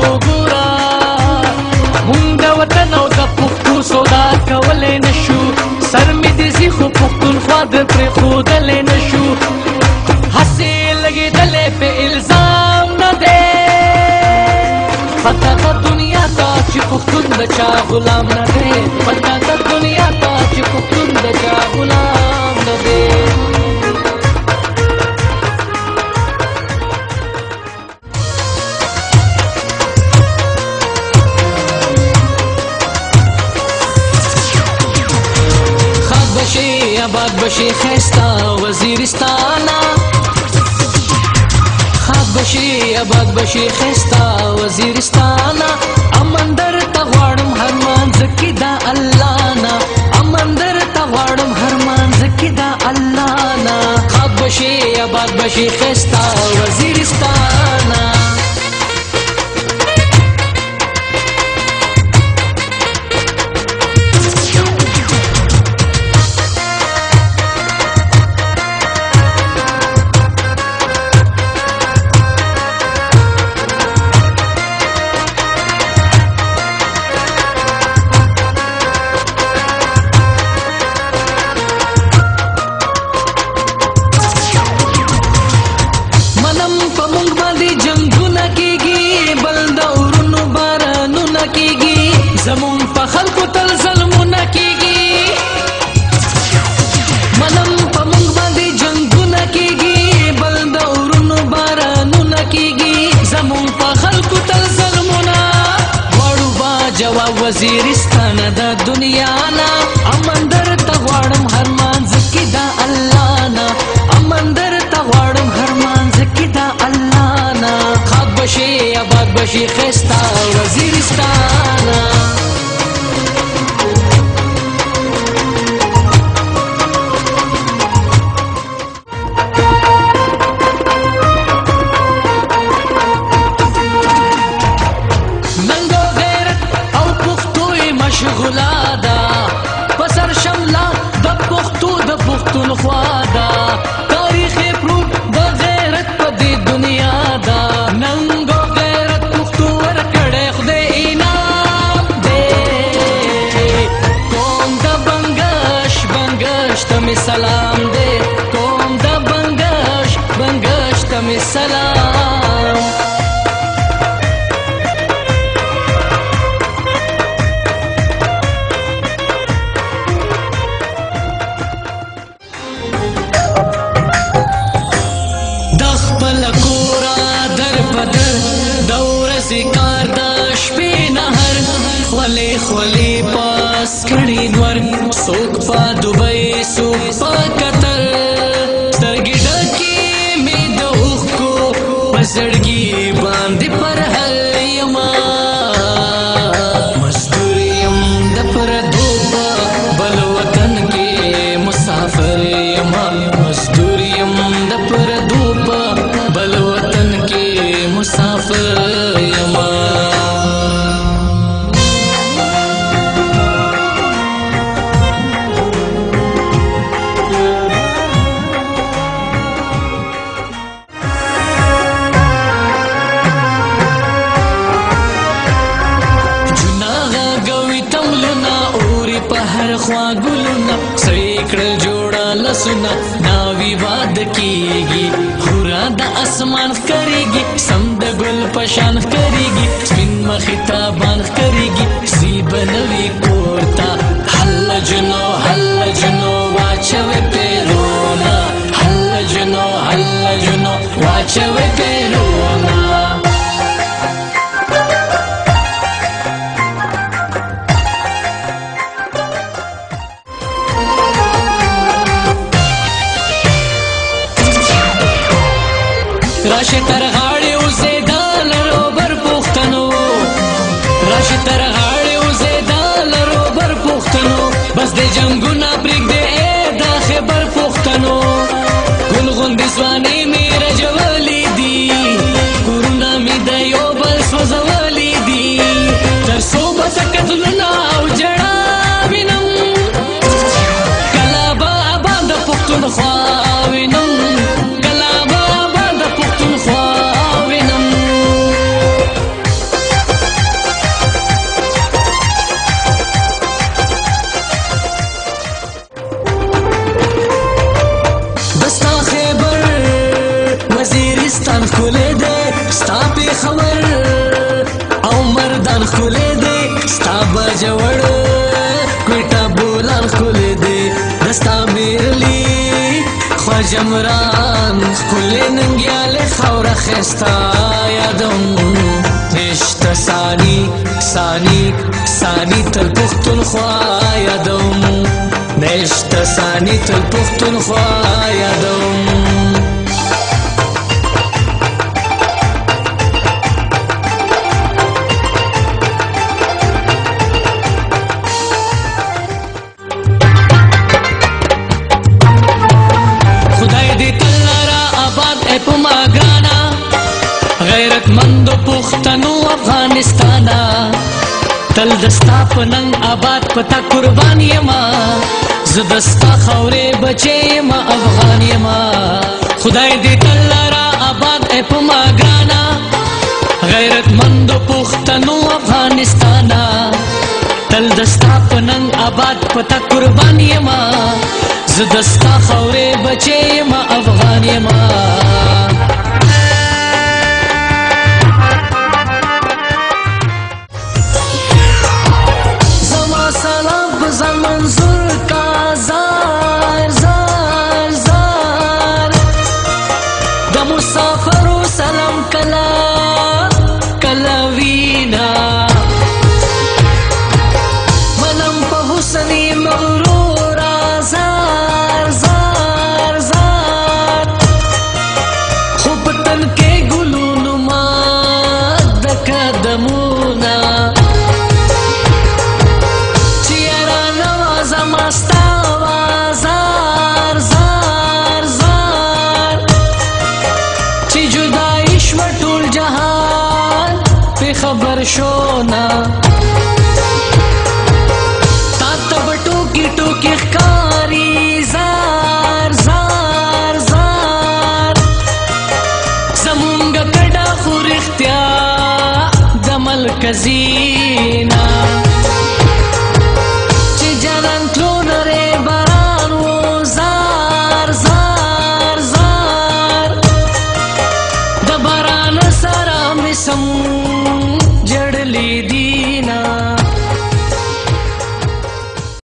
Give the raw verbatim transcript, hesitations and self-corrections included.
ګورا مونږ د وطن او د پښتو سودا کولی نشو سر مې د ځي خو پښتونخوا د پرېښودلی نشو هسې لګېدلی په الزام نه دی په دغه دنیا ته چې پښتون د چا غلام نه دی په دغه دنیا ته چې پښتون د چا غلام نه دی آباد بشی خیستا وزیرستانا خواب بشی آباد بشی خیستا وزیرستانا امن در تا غواړم هر مانځ کې دا الله نا امن در تا غواړم هر مانځ کې دا الله نا خواب بشی آباد بشی خیستا وزیرستانا زمون په خلکو تل ظلمونه کېږي منم په موږ باندې جنګونه کېږي بل د اورونو بارانونه کېږي زمون په خلکو تل ظلمونه غواړو با جواب وزیرستانه د دنیا نه امن درته غواړم هر مانځ کې دا الله نه امن درته غواړم هر مانځ کې دا الله نه خواب بشي آباد بشي ښایسته وزیرستانه پښتونخوا دا تاریخ پروت د غیرت په دې دنیا دا ننګ او غیرت پښتو ورکړی خدای انعام دی قوم د بنګش بنګش ته مې سلام دی قوم د بنګش بنګش ته مې سلام خولې خولې پاس کړي نور څوک په دوبۍ څوک په قطر سترګې ډکې مې د اوښکو په زړګي باندې پرهل یما مزدور یم د پردو په بل وطن کې مسافر یما مزدور یم د پردو په بل وطن کې مسافر یما خوا ګلونه سړی کړل جوړه لاسونه ناوې واده کېږي هورا د اسمان ښکارېږي سم د ګل په شان ښکارېږي سپین مخې تابان ښکارېږي زیبه نوي کور ته هله جنو هله جنو واچوئ پیرونه هله جنو هله جنو واچوئ پیرونه راشي تر غاړې اوسېدا لرو بر پښتنو راشي تر غاړې اوسېدا لرو بر پښتنو بس د جنګونه پرېږدې ای دا خیبر پښتنو ګل غوندې ځوانۍ مې رژولې دي کورونه مې د یو بل سوځولې دي تر څو به زه قتلونه او ژړا وینم کله به آباد د پښتونخوا وینم کله به آباد د پښتونخوا خبر او مردان خولې دی ستا بجوړ کوټه بولان خولې دی دستا میرلی خواجمران خولې ننګیاله خاوره خستا یادم نشته ثاني ثاني ثاني تل پښتونخوا یادم نشته ثاني تل پښتونخوا یادم غیرتمند پښتنو افغانستانا تل دستا پننګ آباد پتا قربان یما زه دستا خاورې بچې یما افغان یما خدای دې تل را آباد په ما ګرانا غیرتمند پښتنو افغانستانا تل دستا پننګ آباد پتا قربان یما زه دستا خاورې بچې یما افغان یما منظور کا زار زار زار د مسافرو سلام کلا کلا وینا منم په حسنی مغرور زار زار زار خوب تن کې ګلونو ما د قدمونا زار زار زار چې جدای شو ټول جهان په خبر شو نا تا ته ټوکی ټوکی ښکاری زار زار زار زمونږ کډه خو رښتیا د ملک زینا سم جڑلی دی